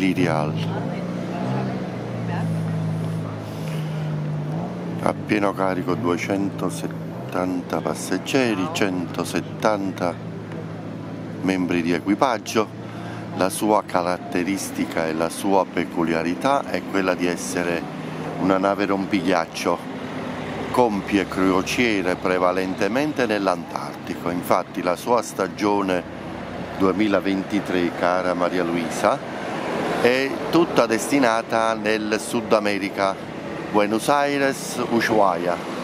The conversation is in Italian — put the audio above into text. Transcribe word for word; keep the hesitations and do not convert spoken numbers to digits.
L'Irial. A pieno carico duecentosettanta passeggeri, centosettanta membri di equipaggio. La sua caratteristica e la sua peculiarità è quella di essere una nave rompighiaccio, compie crociere prevalentemente nell'Antartico. Infatti la sua stagione duemilaventitré, cara Maria Luisa, è tutta destinata nel Sud America, Buenos Aires, Ushuaia.